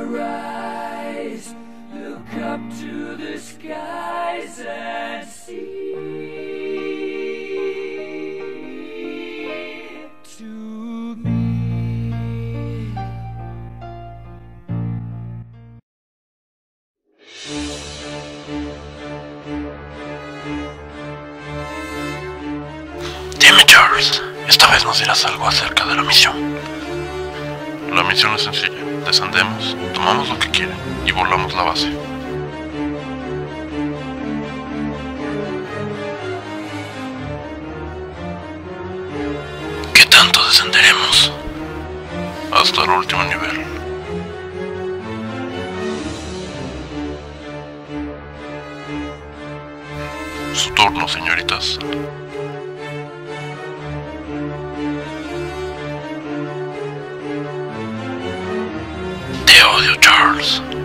rise, look up to the skies and see. To me, dime, Charles, esta vez nos dirás algo acerca de la misión. La misión es sencilla. Descendemos, tomamos lo que quieren y volamos la base. ¿Qué tanto descenderemos? Hasta el último nivel. Su turno, señoritas. Te odio, Charles.